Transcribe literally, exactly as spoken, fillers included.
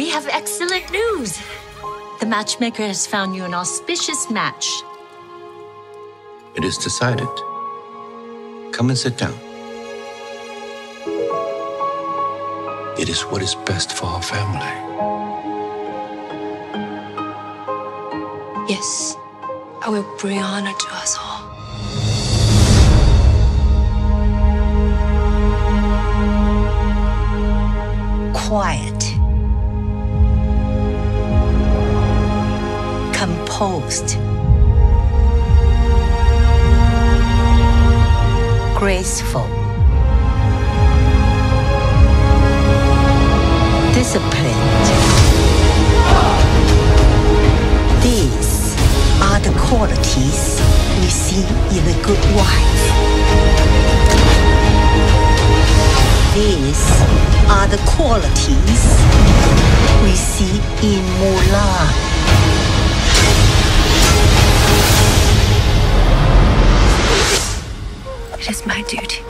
We have excellent news. The matchmaker has found you an auspicious match. It is decided. Come and sit down. It is what is best for our family. Yes, I will bring honor to us all. Quiet. Composed. Graceful. Disciplined. These are the qualities we see in a good wife. These are the qualities we see in Mulan. It is my duty